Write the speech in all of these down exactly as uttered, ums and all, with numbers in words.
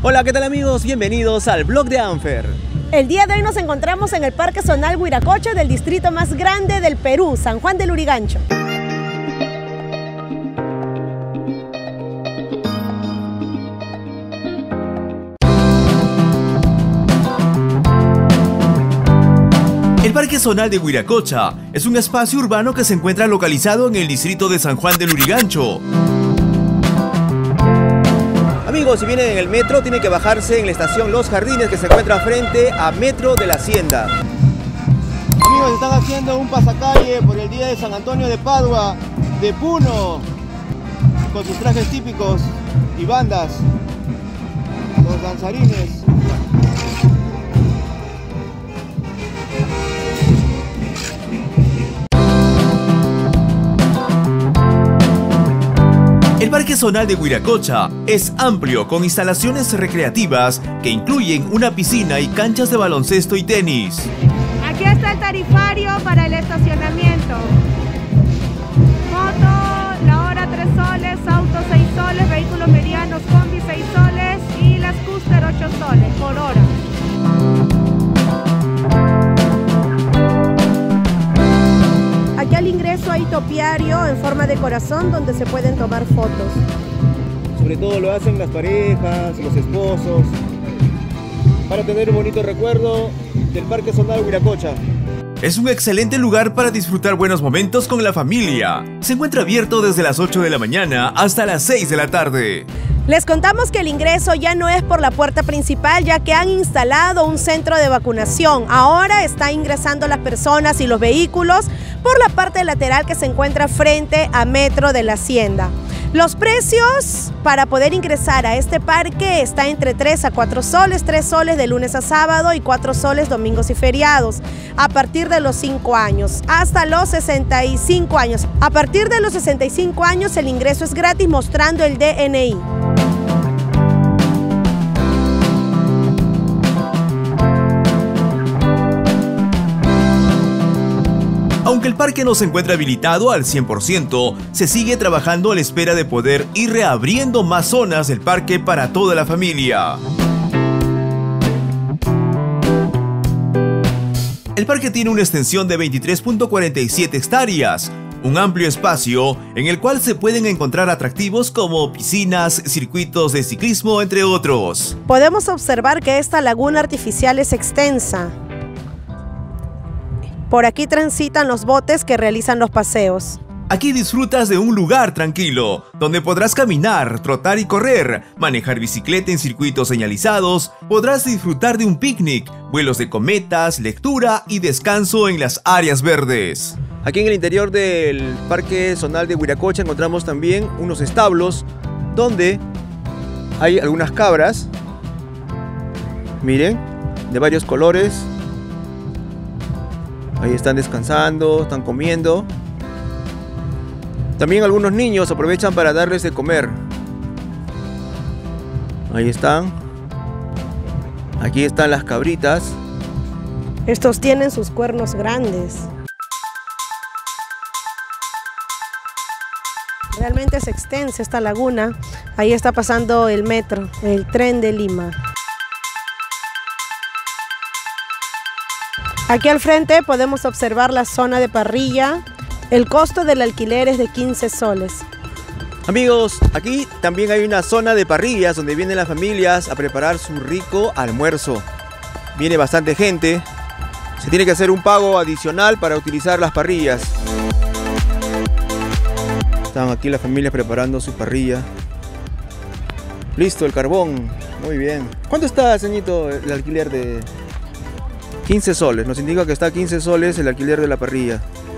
Hola, ¿qué tal amigos? Bienvenidos al blog de Anfer. El día de hoy nos encontramos en el Parque Zonal Wiracocha del distrito más grande del Perú, San Juan de Lurigancho. El Parque Zonal de Wiracocha es un espacio urbano que se encuentra localizado en el distrito de San Juan de Lurigancho. Amigos, si vienen en el metro, tienen que bajarse en la estación Los Jardines, que se encuentra frente a Metro de la Hacienda. Amigos, están haciendo un pasacalle por el día de San Antonio de Padua, de Puno, con sus trajes típicos y bandas, los danzarines. El Parque Zonal de Wiracocha es amplio con instalaciones recreativas que incluyen una piscina y canchas de baloncesto y tenis. Aquí está el tarifario para el estacionamiento. Moto, la hora tres soles, auto seis soles, vehículos medianos, combi seis soles y la scooter ocho soles por hora. Aquí al ingreso hay topiario en forma de corazón donde se pueden tomar fotos. Sobre todo lo hacen las parejas, los esposos, para tener un bonito recuerdo del Parque Zonal Wiracocha. Es un excelente lugar para disfrutar buenos momentos con la familia. Se encuentra abierto desde las ocho de la mañana hasta las seis de la tarde. Les contamos que el ingreso ya no es por la puerta principal, ya que han instalado un centro de vacunación. Ahora están ingresando las personas y los vehículos por la parte lateral que se encuentra frente a Metro de la Hacienda. Los precios para poder ingresar a este parque está entre tres a cuatro soles, tres soles de lunes a sábado y cuatro soles domingos y feriados, a partir de los cinco años hasta los sesenta y cinco años. A partir de los sesenta y cinco años el ingreso es gratis mostrando el D N I. Aunque el parque no se encuentra habilitado al cien por ciento, se sigue trabajando a la espera de poder ir reabriendo más zonas del parque para toda la familia. El parque tiene una extensión de veintitrés punto cuarenta y siete hectáreas, un amplio espacio en el cual se pueden encontrar atractivos como piscinas, circuitos de ciclismo, entre otros. Podemos observar que esta laguna artificial es extensa. Por aquí transitan los botes que realizan los paseos. Aquí disfrutas de un lugar tranquilo, donde podrás caminar, trotar y correr, manejar bicicleta en circuitos señalizados, podrás disfrutar de un picnic, vuelos de cometas, lectura y descanso en las áreas verdes. Aquí en el interior del Parque Zonal de Wiracocha encontramos también unos establos donde hay algunas cabras, miren, de varios colores. Ahí están descansando, están comiendo. También algunos niños aprovechan para darles de comer. Ahí están. Aquí están las cabritas. Estos tienen sus cuernos grandes. Realmente es extensa esta laguna. Ahí está pasando el metro, el tren de Lima. Aquí al frente podemos observar la zona de parrilla. El costo del alquiler es de quince soles. Amigos, aquí también hay una zona de parrillas donde vienen las familias a preparar su rico almuerzo. Viene bastante gente. Se tiene que hacer un pago adicional para utilizar las parrillas. Están aquí las familias preparando su parrilla. Listo, el carbón. Muy bien. ¿Cuánto está, señorito, el alquiler de...? quince soles, nos indica que está a quince soles el alquiler de la parrilla.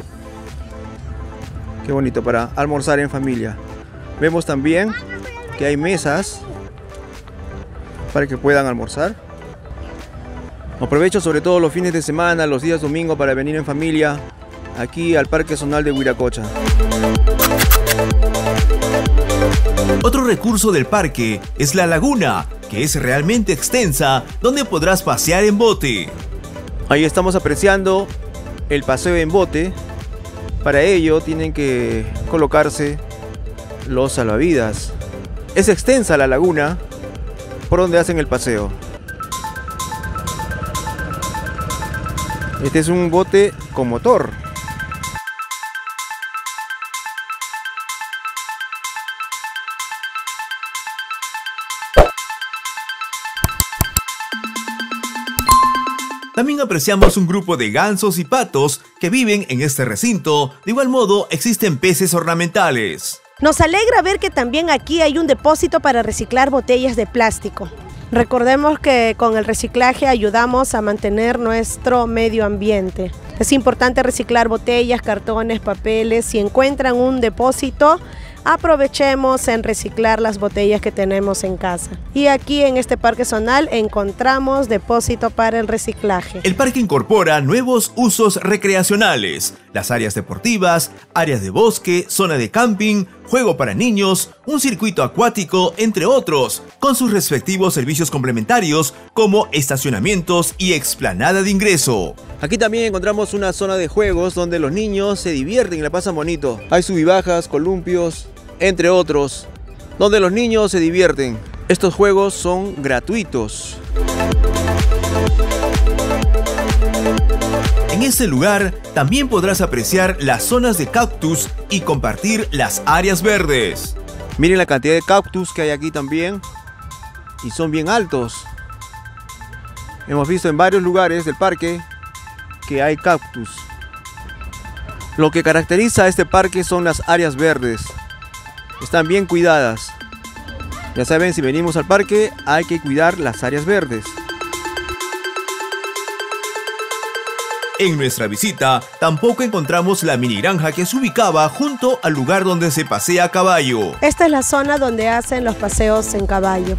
Qué bonito para almorzar en familia. Vemos también que hay mesas para que puedan almorzar. Aprovecho sobre todo los fines de semana, los días domingo para venir en familia aquí al Parque Zonal de Wiracocha. Otro recurso del parque es la laguna, que es realmente extensa, donde podrás pasear en bote. Ahí estamos apreciando el paseo en bote. Para ello tienen que colocarse los salvavidas. Es extensa la laguna, por donde hacen el paseo. Este es un bote con motor. También apreciamos un grupo de gansos y patos que viven en este recinto. De igual modo, existen peces ornamentales. Nos alegra ver que también aquí hay un depósito para reciclar botellas de plástico. Recordemos que con el reciclaje ayudamos a mantener nuestro medio ambiente. Es importante reciclar botellas, cartones, papeles. Si encuentran un depósito, aprovechemos en reciclar las botellas que tenemos en casa. Y aquí en este parque zonal encontramos depósito para el reciclaje. El parque incorpora nuevos usos recreacionales, las áreas deportivas, áreas de bosque, zona de camping, juego para niños, un circuito acuático, entre otros, con sus respectivos servicios complementarios como estacionamientos y explanada de ingreso. Aquí también encontramos una zona de juegos donde los niños se divierten y la pasan bonito. Hay subibajas, columpios, entre otros, donde los niños se divierten. Estos juegos son gratuitos. En este lugar también podrás apreciar las zonas de cactus y compartir las áreas verdes. Miren la cantidad de cactus que hay aquí también, y son bien altos. Hemos visto en varios lugares del parque que hay cactus. Lo que caracteriza a este parque son las áreas verdes. Están bien cuidadas. Ya saben, si venimos al parque hay que cuidar las áreas verdes. En nuestra visita tampoco encontramos la mini granja que se ubicaba junto al lugar donde se pasea a caballo. Esta es la zona donde hacen los paseos en caballo.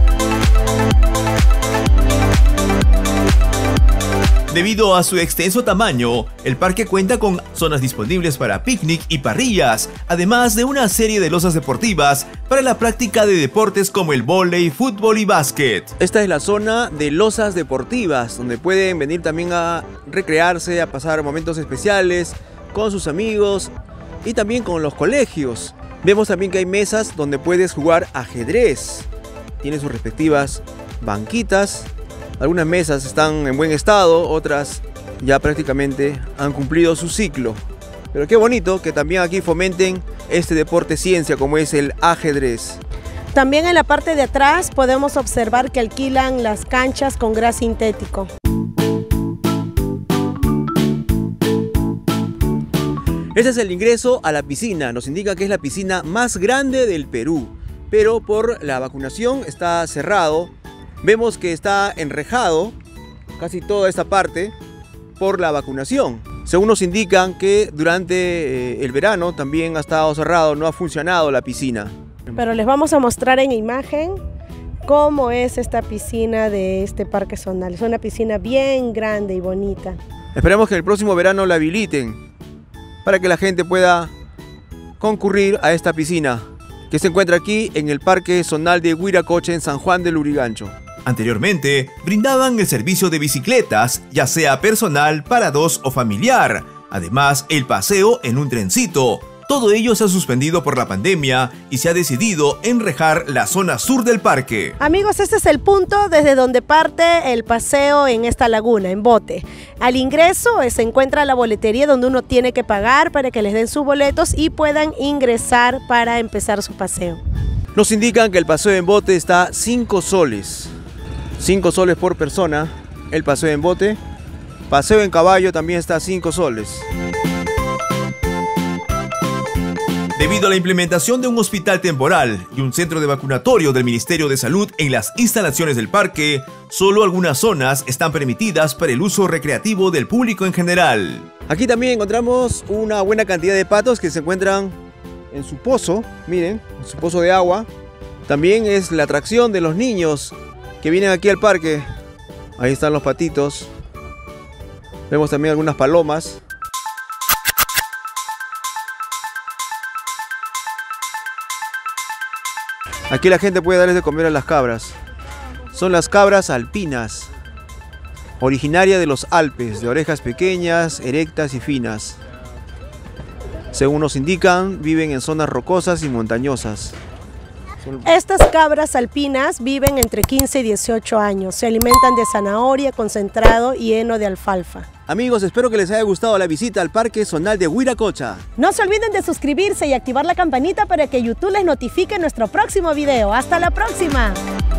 Debido a su extenso tamaño, el parque cuenta con zonas disponibles para picnic y parrillas, además de una serie de losas deportivas para la práctica de deportes como el vóley, fútbol y básquet. Esta es la zona de losas deportivas, donde pueden venir también a recrearse, a pasar momentos especiales con sus amigos y también con los colegios. Vemos también que hay mesas donde puedes jugar ajedrez. Tiene sus respectivas banquitas. Algunas mesas están en buen estado, otras ya prácticamente han cumplido su ciclo. Pero qué bonito que también aquí fomenten este deporte ciencia como es el ajedrez. También en la parte de atrás podemos observar que alquilan las canchas con gras sintético. Este es el ingreso a la piscina. Nos indica que es la piscina más grande del Perú, pero por la vacunación está cerrado. Vemos que está enrejado casi toda esta parte por la vacunación. Según nos indican que durante eh, el verano también ha estado cerrado, no ha funcionado la piscina. Pero les vamos a mostrar en imagen cómo es esta piscina de este parque zonal. Es una piscina bien grande y bonita. Esperemos que el próximo verano la habiliten para que la gente pueda concurrir a esta piscina que se encuentra aquí en el Parque Zonal de Huiracocha en San Juan del Lurigancho. Anteriormente, brindaban el servicio de bicicletas, ya sea personal, para dos o familiar. Además, el paseo en un trencito. Todo ello se ha suspendido por la pandemia y se ha decidido enrejar la zona sur del parque. Amigos, este es el punto desde donde parte el paseo en esta laguna, en bote. Al ingreso se encuentra la boletería donde uno tiene que pagar para que les den sus boletos y puedan ingresar para empezar su paseo. Nos indican que el paseo en bote está cinco soles. cinco soles por persona, el paseo en bote. Paseo en caballo también está a cinco soles. Debido a la implementación de un hospital temporal y un centro de vacunatorio del Ministerio de Salud en las instalaciones del parque, solo algunas zonas están permitidas para el uso recreativo del público en general. Aquí también encontramos una buena cantidad de patos que se encuentran en su pozo, miren, en su pozo de agua. También es la atracción de los niños que vienen aquí al parque. Ahí están los patitos. Vemos también algunas palomas. Aquí la gente puede darles de comer a las cabras. Son las cabras alpinas, originaria de los Alpes, de orejas pequeñas, erectas y finas. Según nos indican, viven en zonas rocosas y montañosas. Estas cabras alpinas viven entre quince y dieciocho años. Se alimentan de zanahoria, concentrado y heno de alfalfa. Amigos, espero que les haya gustado la visita al Parque Zonal de Wiracocha. No se olviden de suscribirse y activar la campanita para que YouTube les notifique nuestro próximo video. ¡Hasta la próxima!